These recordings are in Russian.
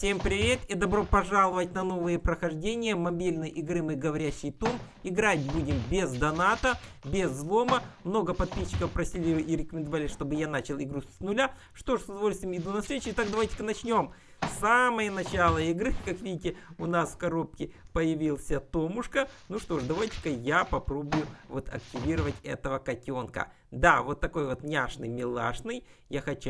Всем привет и добро пожаловать на новые прохождения мобильной игры «Мы говорящий Том». Играть будем без доната, без взлома. Много подписчиков просили и рекомендовали, чтобы я начал игру с нуля. Что ж, с удовольствием иду на встречу. Итак, давайте-ка начнем. Самое начало игры, как видите, у нас в коробке появился Томушка. Ну что ж, давайте-ка я попробую вот активировать этого котенка. Да, вот такой вот няшный, милашный. Я хочу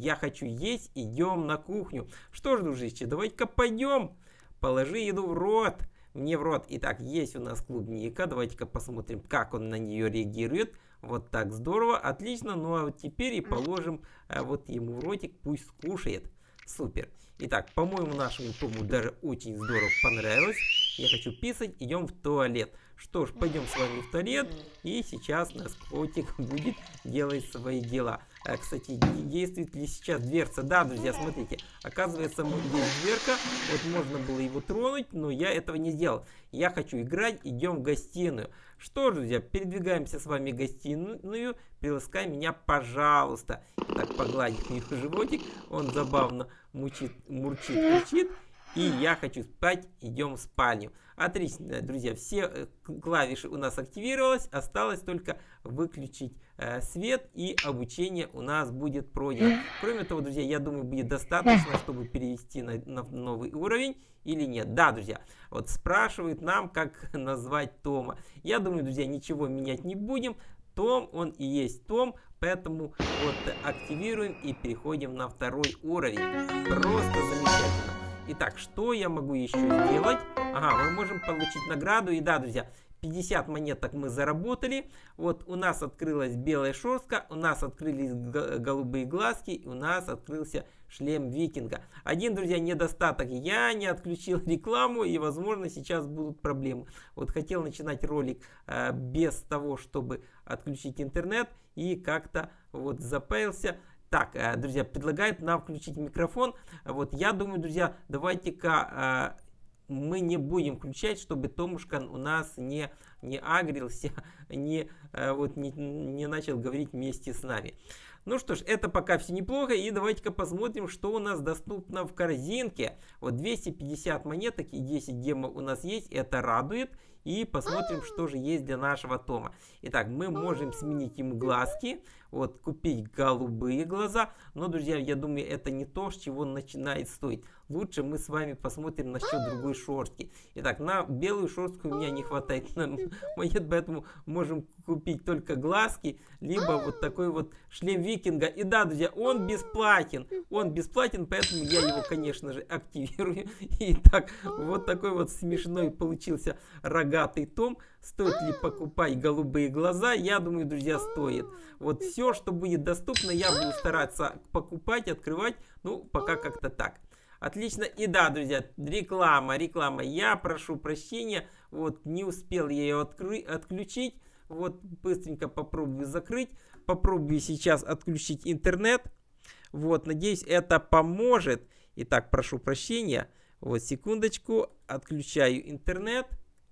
есть, идем на кухню. Что ж, дружище, давайте-ка пойдем. Положи еду в рот. Мне в рот. Итак, есть у нас клубника. Давайте-ка посмотрим, как он на нее реагирует. Вот так, здорово, отлично. Ну а вот теперь и положим вот ему в ротик, пусть скушает. Супер. Итак, по-моему, нашему Тому даже очень здорово понравилось. Я хочу писать, идем в туалет. Что ж, пойдем с вами в туалет. И сейчас наш котик будет делать свои дела. Кстати, действует ли сейчас дверца? Да, друзья, смотрите. Оказывается, есть дверка. Вот можно было его тронуть, но я этого не сделал. Я хочу играть, идем в гостиную. Что ж, друзья, передвигаемся с вами в гостиную. Приласкай меня, пожалуйста. Так, погладить его животик. Он забавно мурчит, кричит. И я хочу спать, идем в спальню. Отлично, друзья, все клавиши у нас активировалось. Осталось только выключить свет, и обучение у нас будет пройдено. Кроме того, друзья, я думаю, будет достаточно, чтобы перевести на новый уровень или нет. Да, друзья, вот спрашивают нам, как назвать Тома. Я думаю, друзья, ничего менять не будем. Том, он и есть Том, поэтому вот активируем и переходим на второй уровень. Просто замечательно. Итак, что я могу еще сделать? Ага, мы можем получить награду. И да, друзья, 50 монеток мы заработали. Вот у нас открылась белая шерстка, у нас открылись голубые глазки, и у нас открылся шлем викинга. Один, друзья, недостаток. Я не отключил рекламу, и, возможно, сейчас будут проблемы. Вот хотел начинать ролик без того, чтобы отключить интернет, и как-то вот запаялся. Так, друзья, предлагают нам включить микрофон. Вот я думаю, друзья, давайте-ка мы не будем включать, чтобы Томушка у нас не агрился, не начал говорить вместе с нами. Ну что ж, это пока все неплохо. И давайте-ка посмотрим, что у нас доступно в корзинке. Вот 250 монеток и 10 гемов у нас есть. Это радует. И посмотрим, что же есть для нашего Тома. Итак, мы можем сменить ему глазки. Вот, купить голубые глаза. Но, друзья, я думаю, это не то, с чего он начинает стоить. Лучше мы с вами посмотрим насчет другой шерстки. Итак, на белую шерстку у меня не хватает монет, поэтому можем купить только глазки, либо вот такой вот шлем викинга. И да, друзья, он бесплатен. Он бесплатен, поэтому я его, конечно же, активирую. Итак, вот такой вот смешной получился рогатый Том. Стоит ли покупать голубые глаза? Я думаю, друзья, стоит. Вот все, что будет доступно, я буду стараться покупать, открывать. Ну, пока как-то так. Отлично. И да, друзья, реклама. Я прошу прощения. Вот, не успел я ее отключить. Вот, быстренько попробую закрыть. Попробую сейчас отключить интернет. Вот, надеюсь, это поможет. Итак, прошу прощения. Вот, секундочку. Отключаю интернет.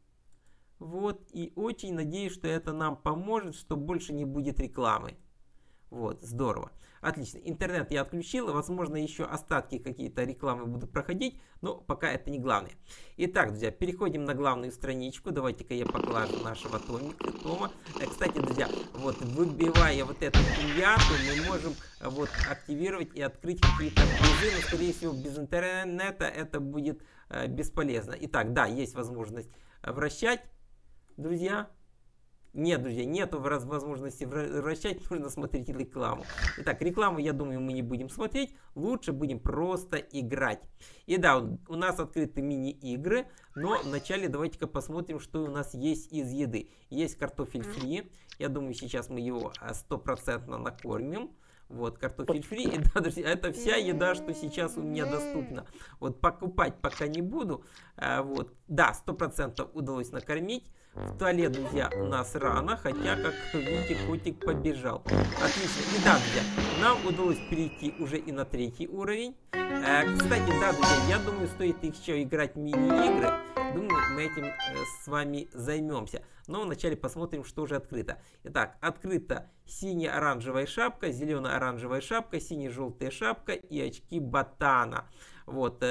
Вот, и очень надеюсь, что это нам поможет, что больше не будет рекламы. Вот, здорово. Отлично, интернет я отключил, возможно, еще остатки какие-то рекламы будут проходить, но пока это не главное. Итак, друзья, переходим на главную страничку. Давайте-ка я поглажу нашего Тома. Кстати, друзья, вот выбивая вот эту пиньяту, мы можем вот активировать и открыть какие-то призы, но, скорее всего, без интернета это будет бесполезно. Итак, да, есть возможность вращать, друзья. Нет, друзья, нету возможности вращать, нужно смотреть рекламу. Итак, рекламу, я думаю, мы не будем смотреть, лучше будем просто играть. И да, у нас открыты мини-игры, но вначале давайте-ка посмотрим, что у нас есть из еды. Есть картофель фри, я думаю, сейчас мы его 100% накормим. Вот, картофель фри. И да, друзья, это вся еда, что сейчас у меня доступна. Вот, покупать пока не буду. Вот, да, 100% удалось накормить. В туалет, друзья, у нас рано, хотя, как видите, котик побежал. Отлично. И да, друзья, нам удалось перейти уже и на третий уровень. Кстати, да, друзья, я думаю, стоит еще играть в мини-игры. Думаю, мы этим с вами займемся. Но вначале посмотрим, что же открыто. Итак, открыта синяя-оранжевая шапка, зеленая-оранжевая шапка, сине-желтая шапка и очки ботана. Вот,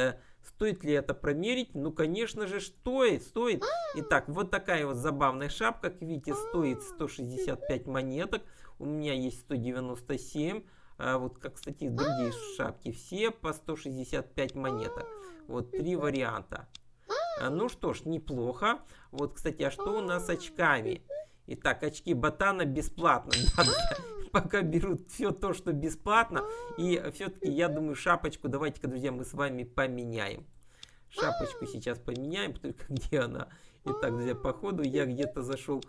Стоит ли это проверить? Ну, конечно же, стоит. Итак, вот такая вот забавная шапка, как видите, стоит 165 монеток. У меня есть 197. Вот, как, кстати, другие шапки, все по 165 монеток. Вот, 3 варианта. Ну что ж, неплохо. Вот, кстати, а что у нас с очками? Итак, очки ботана бесплатно. Пока берут все то, что бесплатно. И все-таки, я думаю, шапочку давайте-ка, друзья, мы с вами поменяем. Шапочку сейчас поменяем, только где она? Итак, друзья, походу я где-то зашел.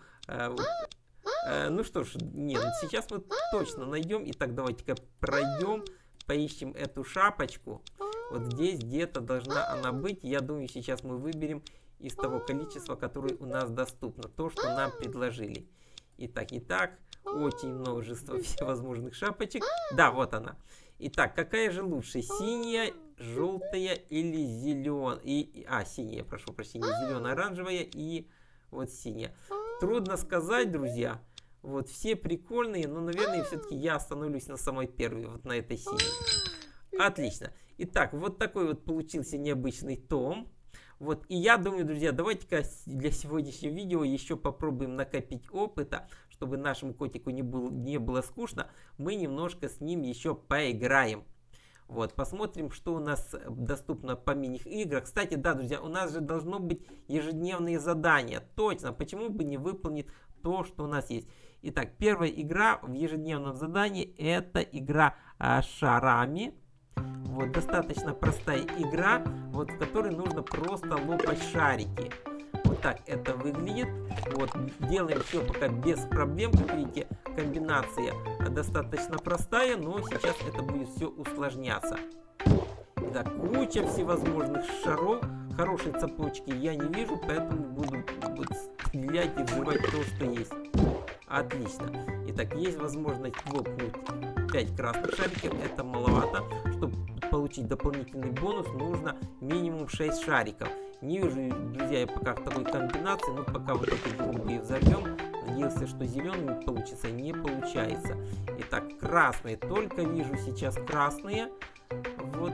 Ну что ж, нет, сейчас мы точно найдем. Итак, давайте-ка пройдем, поищем эту шапочку. Вот здесь где-то должна она быть. Я думаю, сейчас мы выберем из того количества, которое у нас доступно. То, что нам предложили. Итак, очень множество всевозможных шапочек. Да, вот она. Итак, какая же лучше? Синяя, желтая или зеленая? Синяя, прошу прощения. Зелено-оранжевая и вот синяя. Трудно сказать, друзья. Вот все прикольные, но, наверное, все-таки я остановлюсь на самой первой, вот на этой синей. Отлично. Итак, вот такой вот получился необычный том. Вот, и я думаю, друзья, давайте-ка для сегодняшнего видео еще попробуем накопить опыта, чтобы нашему котику не было скучно. Мы немножко с ним еще поиграем. Вот, посмотрим, что у нас доступно по мини-играх. Кстати, да, друзья, у нас же должно быть ежедневные задания. Точно, почему бы не выполнить то, что у нас есть. Итак, первая игра в ежедневном задании — это игра шарами. Вот, достаточно простая игра, вот, в которой нужно просто лопать шарики. Вот так это выглядит. Вот, делаем все пока без проблем. Как видите, комбинация достаточно простая, но сейчас это будет все усложняться. Итак, куча всевозможных шаров. Хорошей цепочки я не вижу, поэтому буду стрелять и взрывать то, что есть. Отлично. Итак, есть возможность лопнуть 5 красных шариков. Это маловато. Чтобы получить дополнительный бонус, нужно минимум 6 шариков. Не вижу, друзья, я пока в такой комбинации, но пока вот эти голубые взорвем. Надеялся, что зелеными получится, не получается. Итак, красные. Только вижу сейчас красные. Вот.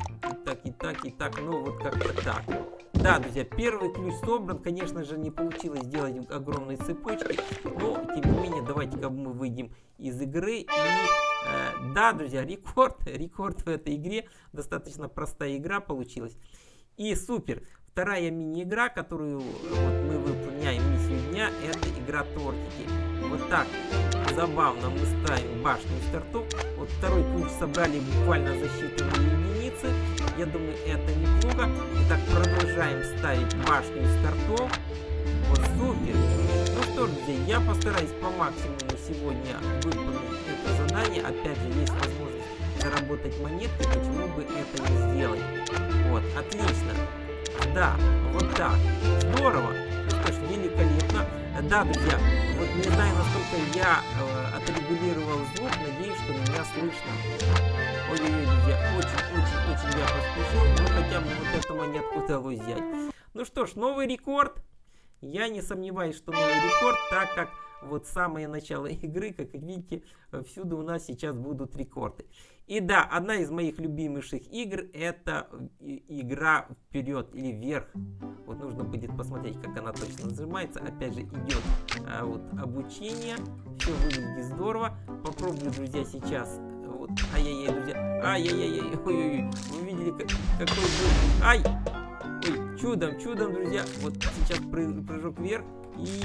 Итак. Ну, вот как-то так. Да, друзья, первый ключ собран. Конечно же, не получилось сделать огромной цепочки. Но, тем не менее, давайте-ка мы выйдем из игры. И, да, друзья, рекорд в этой игре. Достаточно простая игра получилась. И супер. Вторая мини-игра, которую вот мы выполняем миссию дня, это игра тортики. Вот так забавно мы ставим башню стартов. Вот второй ключ собрали буквально за считанные единицы. Я думаю, это неплохо. Итак, продолжаем ставить башню стартов. Вот супер. Ну что ж, друзья, я постараюсь по максимуму сегодня выполнить это задание. Опять же, есть возможность заработать монетки, почему бы это не сделать. Вот, отлично. Да, вот так. Здорово. Ну что ж, великолепно. Да, друзья, вот не знаю, насколько я отрегулировал звук, надеюсь, что меня слышно. Ой-ой-ой, друзья, очень я поспешил, но хотя бы вот эту монетку удалось взять. Ну что ж, новый рекорд. Я не сомневаюсь, что новый рекорд, так как вот самое начало игры, как видите, всюду у нас сейчас будут рекорды. И да, одна из моих любимейших игр — это игра вперед или вверх. Вот нужно будет посмотреть, как она точно называется. Опять же, идет вот обучение. Все выглядит здорово. Попробую, друзья, сейчас. Вот, ай-яй-яй, друзья. Ай-яй-яй, ой-ой-ой. Вы видели, какой был. Ай! Ой, чудом, друзья. Вот сейчас прыжок вверх и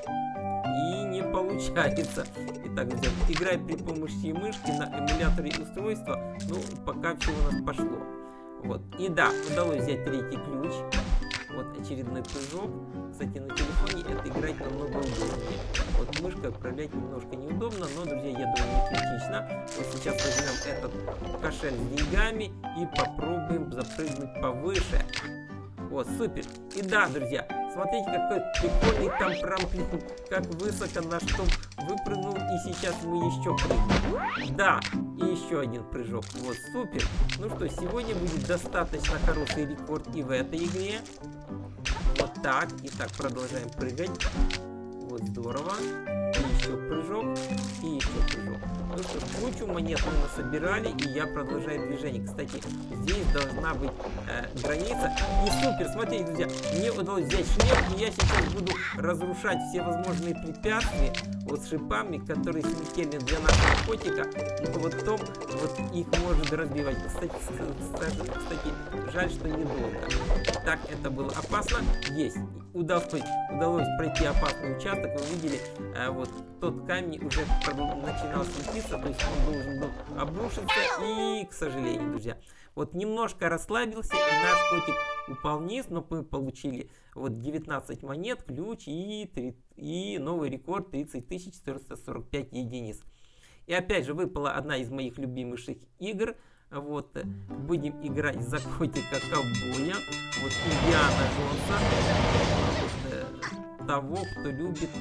не получается. Итак, друзья, играй при помощи мышки на эмуляторе устройства. Ну, пока все у нас пошло. Вот. И да, удалось взять третий ключ. Вот очередной прыжок. Кстати, на телефоне это играть намного удобнее. Вот мышкой управлять немножко неудобно, но, друзья, я думаю, не критично. Вот сейчас возьмем этот кошель с деньгами и попробуем запрыгнуть повыше. Вот, супер. И да, друзья, смотрите, какой прикольный там трамплин, как высоко наш том выпрыгнул, и сейчас мы еще прыгнем. Да, и еще один прыжок. Вот, супер. Ну что, сегодня будет достаточно хороший рекорд и в этой игре. Вот так. Итак, продолжаем прыгать. Вот здорово. И еще прыжок. И еще прыжок. Ну что ж, кучу монет мы насобирали, и я продолжаю движение. Кстати, здесь должна быть граница. И супер, смотрите, друзья, мне удалось взять шлем, и я сейчас буду разрушать все возможные препятствия вот шипами, которые смертельны для нашего котика. Но вот том, вот их может разбивать. Кстати, жаль, что недолго. Так, это было опасно. Есть. Удалось пройти опасный участок. Вы видели, вот тот камень уже начинал светиться, то есть он должен был обрушиться. И, к сожалению, друзья, вот немножко расслабился, и наш котик упал вниз, но мы получили вот 19 монет, ключ и новый рекорд 30 445 единиц. И опять же выпала одна из моих любимейших игр. Вот, будем играть за котика-ковбоя, вот Индиана Джонса, вот, того, кто любит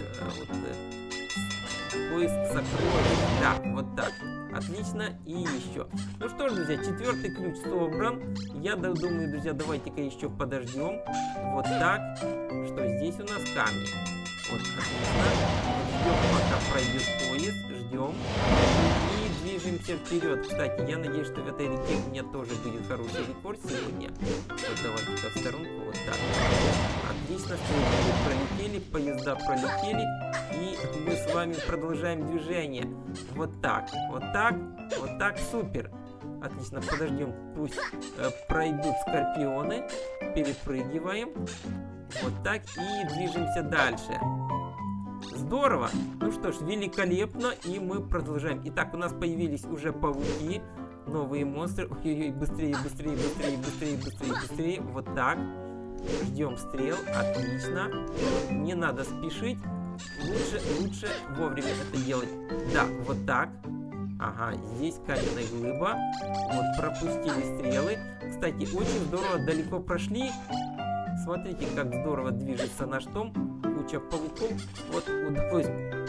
поиск сокровищ. Да, вот так. Отлично. И еще. Ну что ж, друзья, 4-й ключ собран. Я думаю, друзья, давайте-ка еще подождем. Вот так. Что здесь у нас камни. Вот, отлично. Ждем, пока пройдет поезд. Ждем. И движемся вперед. Кстати, я надеюсь, что в этой реке у меня тоже будет хороший рекорд сегодня. Вот давайте-ка в сторонку. Вот так. Отлично. Пролетели, поезда пролетели. И мы с вами продолжаем движение. Вот так, вот так, вот так. Супер. Отлично, подождем, пусть пройдут скорпионы. Перепрыгиваем. Вот так и движемся дальше. Здорово. Ну что ж, великолепно. И мы продолжаем. Итак, у нас появились уже пауки. Новые монстры. Ой-ой-ой, быстрее, быстрее, быстрее, быстрее, быстрее, быстрее. Вот так. Ждем стрел. Отлично. Не надо спешить. Лучше вовремя это делать. Да, вот так. Ага, здесь каменная глыба. Вот, пропустили стрелы. Кстати, очень здорово далеко прошли. Смотрите, как здорово движется наш том. Куча пауков. Вот, удалось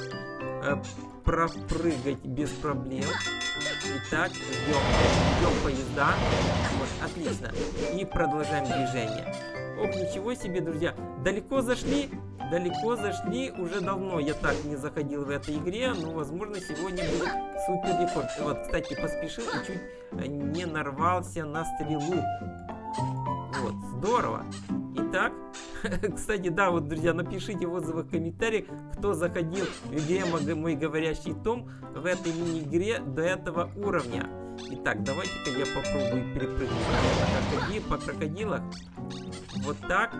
пропрыгать без проблем. Итак, ждем поезда. Вот, отлично. И продолжаем движение. Ох, ничего себе, друзья. Далеко зашли, уже давно я так не заходил в этой игре, но, возможно, сегодня будет супер рекорд. Вот, кстати, поспешил и чуть не нарвался на стрелу. Вот, здорово. Итак, кстати, да, вот, друзья, напишите в отзывах, в комментариях, кто заходил в игре «Мой говорящий том» в этой мини-игре до этого уровня. Итак, давайте-ка я попробую перепрыгнуть по крокодилах. Вот так.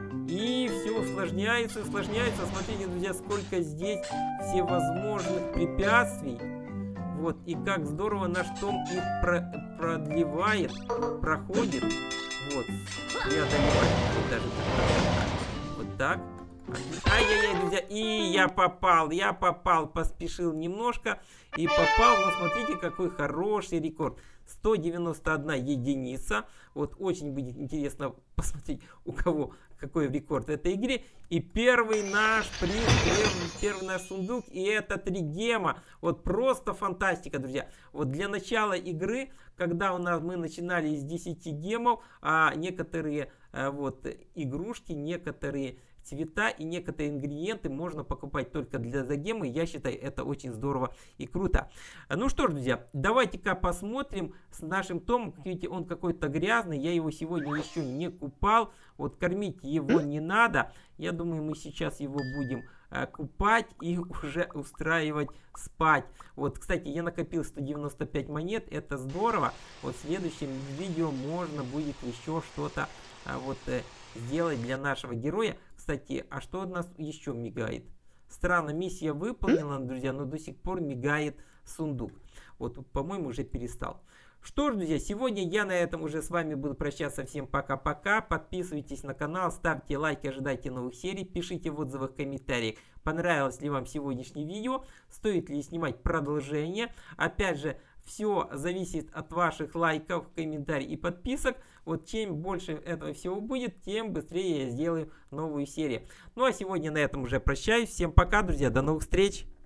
И все усложняется, усложняется. Смотрите, друзья, сколько здесь всевозможных препятствий. Вот, и как здорово наш том их продлевает, проходит. Вот, преодолевает. Вот даже вот так. Ай-яй-яй, друзья, и я попал, поспешил немножко и попал, но смотрите, какой хороший рекорд. 191 единица. Вот очень будет интересно посмотреть, у кого какой рекорд в этой игре. И первый наш приз, первый наш сундук, и это 3 гема. Вот просто фантастика, друзья. Вот для начала игры, когда мы начинали с 10 гемов, а некоторые вот игрушки, некоторые цвета и некоторые ингредиенты можно покупать только для загемы. Я считаю, это очень здорово и круто. Ну что ж, друзья, давайте-ка посмотрим с нашим Томом. Видите, он какой-то грязный. Я его сегодня еще не купал. Вот кормить его не надо. Я думаю, мы сейчас его будем купать и уже устраивать спать. Вот, кстати, я накопил 195 монет. Это здорово. Вот в следующем видео можно будет еще что-то вот сделать для нашего героя. Кстати, а что у нас еще мигает? Странно, миссия выполнена, друзья, но до сих пор мигает сундук. Вот, по-моему, уже перестал. Что ж, друзья, сегодня я на этом уже с вами буду прощаться. Всем пока-пока. Подписывайтесь на канал, ставьте лайки, ожидайте новых серий. Пишите в отзывах, в комментариях, понравилось ли вам сегодняшнее видео, стоит ли снимать продолжение. Опять же, все зависит от ваших лайков, комментариев и подписок. Вот чем больше этого всего будет, тем быстрее я сделаю новую серию. Ну а сегодня на этом уже прощаюсь. Всем пока, друзья, до новых встреч!